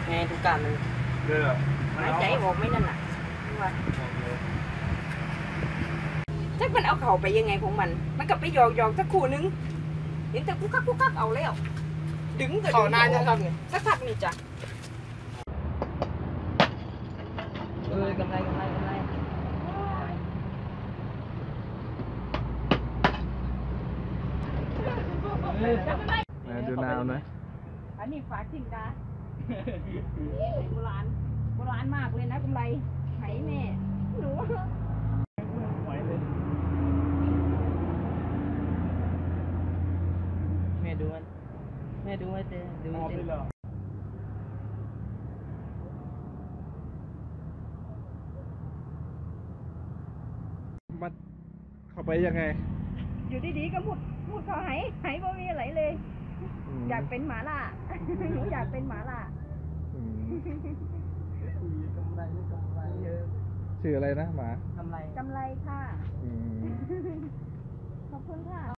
ไงทุกการมันหายใจออกไม่นั่นน่ะว่าถ้ามันเอาเข่าไปยังไงของมันก็ไปหยอกสักคู่นึงเห็นแต่กุ๊กกักเอาแล้วดึงก็ดึงเข่านานยังครับเนี่ยสักพักนี่จ้ะกำไรดูนาวนะอันนี้ฝากทิ้งกาโบราณมากเลยนะกำไรไหแม่หนูแม่ดูมันดูไว้เต้ดูไว้เต้มันเข้าไปยังไงอยู่ดีๆก็มุดเขาไหบ่มีอะไรเลยอยากเป็นหมาล่าหนูอยากเป็นหมาล่าชื่ออะไรนะหมากำไรค่ะขอบคุณค่ะ